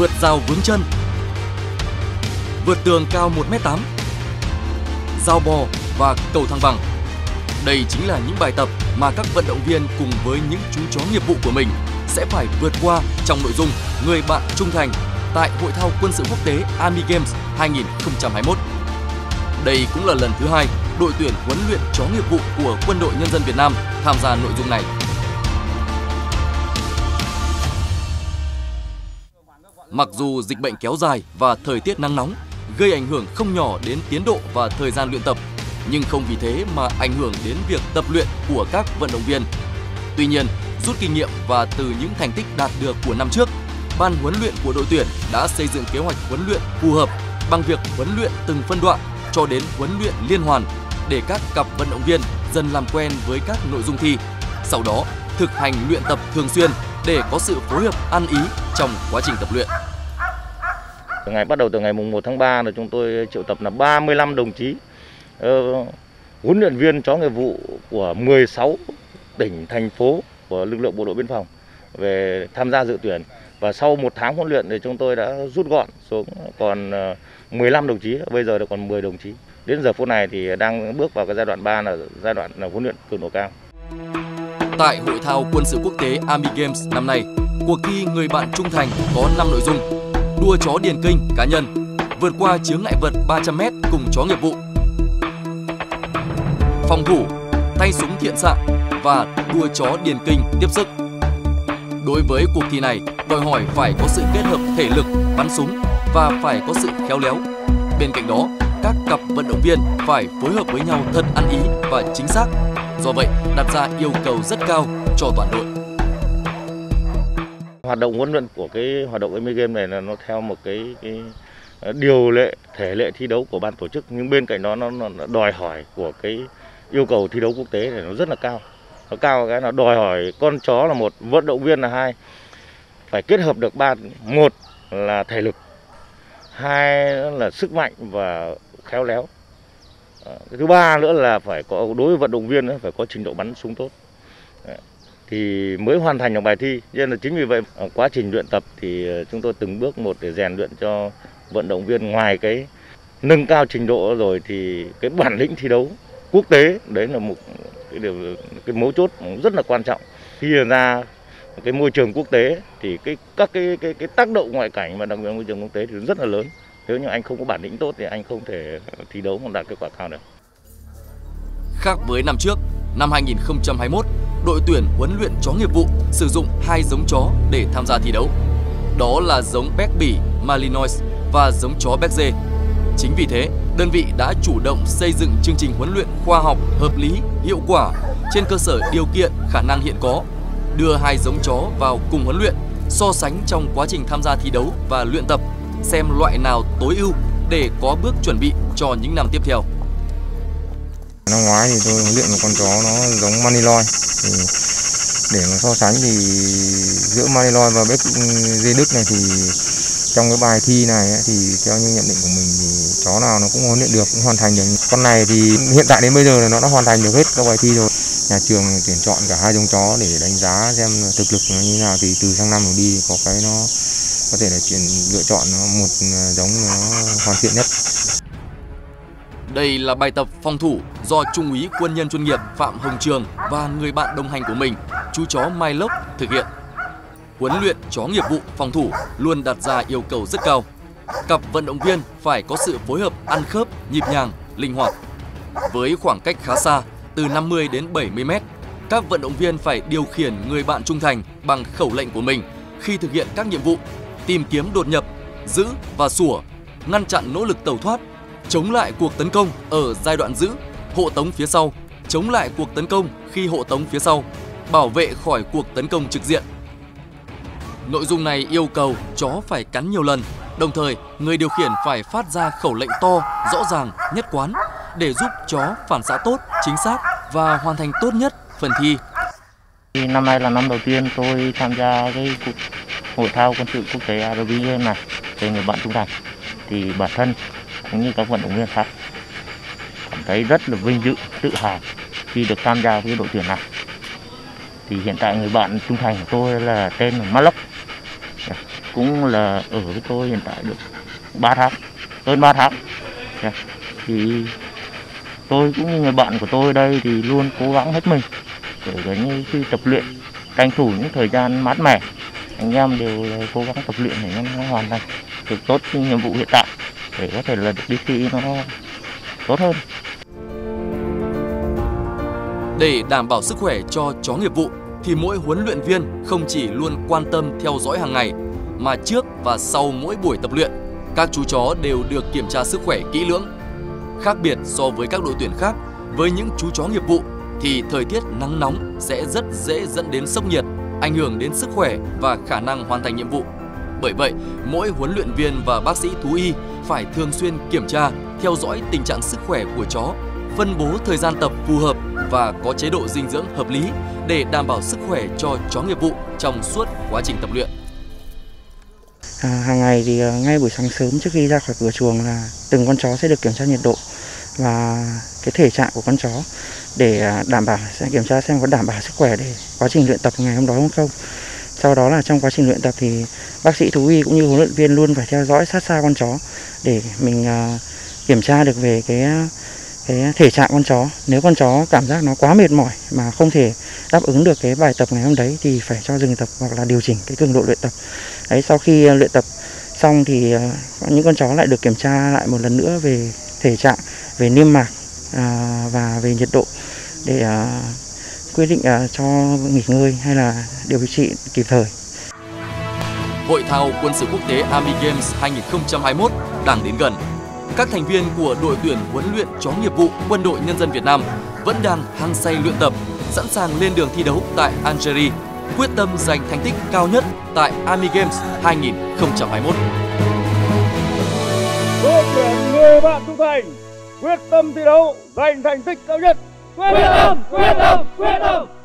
vượt rào vướng chân, vượt tường cao 1m8, giao bò và cầu thăng bằng. Đây chính là những bài tập mà các vận động viên cùng với những chú chó nghiệp vụ của mình sẽ phải vượt qua trong nội dung Người bạn trung thành tại Hội thao quân sự quốc tế Army Games 2021. Đây cũng là lần thứ 2 đội tuyển huấn luyện chó nghiệp vụ của Quân đội Nhân dân Việt Nam tham gia nội dung này. Mặc dù dịch bệnh kéo dài và thời tiết nắng nóng gây ảnh hưởng không nhỏ đến tiến độ và thời gian luyện tập, nhưng không vì thế mà ảnh hưởng đến việc tập luyện của các vận động viên. Tuy nhiên, rút kinh nghiệm và từ những thành tích đạt được của năm trước, ban huấn luyện của đội tuyển đã xây dựng kế hoạch huấn luyện phù hợp bằng việc huấn luyện từng phân đoạn cho đến huấn luyện liên hoàn để các cặp vận động viên dần làm quen với các nội dung thi. Sau đó, thực hành luyện tập thường xuyên để có sự phối hợp ăn ý trong quá trình tập luyện. Bắt đầu từ ngày 1 tháng 3 là chúng tôi triệu tập là 35 đồng chí huấn luyện viên chó nghiệp vụ của 16 tỉnh, thành phố của lực lượng bộ đội biên phòng về tham gia dự tuyển. Và sau 1 tháng huấn luyện thì chúng tôi đã rút gọn xuống còn 15 đồng chí, bây giờ đã còn 10 đồng chí. Đến giờ phút này thì đang bước vào cái giai đoạn 3 là giai đoạn huấn luyện cường độ cao. Tại Hội thao quân sự quốc tế Army Games năm nay, cuộc thi Người bạn trung thành có 5 nội dung: đua chó điền kinh cá nhân, vượt qua chướng ngại vật 300m cùng chó nghiệp vụ, phòng thủ, tay súng thiện xạ và đua chó điền kinh tiếp sức. Đối với cuộc thi này, đòi hỏi phải có sự kết hợp thể lực, bắn súng và phải có sự khéo léo. Bên cạnh đó, các cặp vận động viên phải phối hợp với nhau thật ăn ý và chính xác. Do vậy, đặt ra yêu cầu rất cao cho toàn đội. Hoạt động huấn luyện của cái hoạt động Army Games này là nó theo một cái điều lệ, thể lệ thi đấu của ban tổ chức, nhưng bên cạnh đó nó đòi hỏi của cái yêu cầu thi đấu quốc tế này nó rất là cao. Nó cao cái là đòi hỏi con chó là một, vận động viên là hai, phải kết hợp được một là thể lực, hai là sức mạnh và khéo léo. Cái thứ ba nữa là phải có, đối với vận động viên phải có trình độ bắn súng tốt thì mới hoàn thành được bài thi. Nên là chính vì vậy quá trình luyện tập thì chúng tôi từng bước một để rèn luyện cho vận động viên, ngoài cái nâng cao trình độ rồi thì cái bản lĩnh thi đấu quốc tế, đấy là một cái mấu chốt rất là quan trọng. Khi ra cái môi trường quốc tế thì các cái tác động ngoại cảnh và đặc biệt môi trường quốc tế thì rất là lớn. Nếu như anh không có bản lĩnh tốt thì anh không thể thi đấu mà đạt kết quả cao được. Khác với năm trước, năm 2021, đội tuyển huấn luyện chó nghiệp vụ sử dụng 2 giống chó để tham gia thi đấu. Đó là giống Béc Bỉ Malinois và giống chó Berger. Chính vì thế, đơn vị đã chủ động xây dựng chương trình huấn luyện khoa học, hợp lý, hiệu quả trên cơ sở điều kiện khả năng hiện có, đưa 2 giống chó vào cùng huấn luyện, so sánh trong quá trình tham gia thi đấu và luyện tập, xem loại nào tối ưu để có bước chuẩn bị cho những năm tiếp theo. Năm ngoái thì tôi huấn luyện một con chó nó giống Malinois. Để mà so sánh thì giữa Malinois và Berger Đức này thì trong cái bài thi này thì theo như nhận định của mình thì chó nào nó cũng huấn luyện được, cũng hoàn thành được. Con này thì hiện tại đến bây giờ là nó đã hoàn thành được hết các bài thi rồi. Nhà trường tuyển chọn cả 2 giống chó để đánh giá xem thực lực nó như nào, thì từ sang năm đi có cái nó có thể là lựa chọn một giống nó hoàn thiện nhất. Đây là bài tập phòng thủ do Trung úy quân nhân chuyên nghiệp Phạm Hồng Trường và người bạn đồng hành của mình, chú chó Mai Lốc thực hiện. Huấn luyện chó nghiệp vụ phòng thủ luôn đặt ra yêu cầu rất cao. Cặp vận động viên phải có sự phối hợp ăn khớp, nhịp nhàng, linh hoạt. Với khoảng cách khá xa, từ 50 đến 70 mét, các vận động viên phải điều khiển người bạn trung thành bằng khẩu lệnh của mình khi thực hiện các nhiệm vụ: tìm kiếm đột nhập, giữ và sủa, ngăn chặn nỗ lực tẩu thoát, chống lại cuộc tấn công ở giai đoạn giữ, hộ tống phía sau, chống lại cuộc tấn công khi hộ tống phía sau, bảo vệ khỏi cuộc tấn công trực diện. Nội dung này yêu cầu chó phải cắn nhiều lần, đồng thời người điều khiển phải phát ra khẩu lệnh to, rõ ràng, nhất quán để giúp chó phản xạ tốt, chính xác và hoàn thành tốt nhất phần thi. Năm nay là năm đầu tiên tôi tham gia cái hội thao quân sự quốc tế Army Games này về người bạn trung thành, thì bản thân cũng như các vận động viên khác cảm thấy rất là vinh dự, tự hào khi được tham gia với đội tuyển này. Thì hiện tại người bạn trung thành của tôi là tên là Malok. cũng là ở với tôi hiện tại được 3 tháng, hơn 3 tháng. Thì tôi cũng như người bạn của tôi đây thì luôn cố gắng hết mình, kể cả như khi tập luyện, tranh thủ những thời gian mát mẻ, anh em đều là cố gắng tập luyện để nó hoàn thành được tốt cái nhiệm vụ hiện tại để có thể là được đi thi nó tốt hơn. Để đảm bảo sức khỏe cho chó nghiệp vụ thì mỗi huấn luyện viên không chỉ luôn quan tâm theo dõi hàng ngày mà trước và sau mỗi buổi tập luyện, các chú chó đều được kiểm tra sức khỏe kỹ lưỡng. Khác biệt so với các đội tuyển khác, với những chú chó nghiệp vụ thì thời tiết nắng nóng sẽ rất dễ dẫn đến sốc nhiệt, ảnh hưởng đến sức khỏe và khả năng hoàn thành nhiệm vụ. Bởi vậy, mỗi huấn luyện viên và bác sĩ thú y phải thường xuyên kiểm tra, theo dõi tình trạng sức khỏe của chó, phân bố thời gian tập phù hợp và có chế độ dinh dưỡng hợp lý để đảm bảo sức khỏe cho chó nghiệp vụ trong suốt quá trình tập luyện. Hàng ngày thì ngay buổi sáng sớm trước khi ra khỏi cửa chuồng là từng con chó sẽ được kiểm tra nhiệt độ và cái thể trạng của con chó để đảm bảo, sẽ kiểm tra xem có đảm bảo sức khỏe để quá trình luyện tập ngày hôm đó không. Sau đó là trong quá trình luyện tập thì bác sĩ thú y cũng như huấn luyện viên luôn phải theo dõi sát sao con chó để mình kiểm tra được về cái thể trạng con chó. Nếu con chó cảm giác nó quá mệt mỏi mà không thể đáp ứng được cái bài tập ngày hôm đấy thì phải cho dừng tập hoặc là điều chỉnh cái cường độ luyện tập. Đấy, sau khi luyện tập xong thì những con chó lại được kiểm tra lại một lần nữa về thể trạng, về niêm mạc và về nhiệt độ để quyết định cho nghỉ ngơi hay là điều trị kịp thời. Hội thao quân sự quốc tế Army Games 2021 đang đến gần. Các thành viên của đội tuyển huấn luyện chó nghiệp vụ Quân đội Nhân dân Việt Nam vẫn đang hăng say luyện tập, sẵn sàng lên đường thi đấu tại Algeria, quyết tâm giành thành tích cao nhất tại Army Games 2021. Đội tuyển người bạn trung thành quyết tâm thi đấu giành thành tích cao nhất. Quyết tâm, quyết tâm, quyết tâm.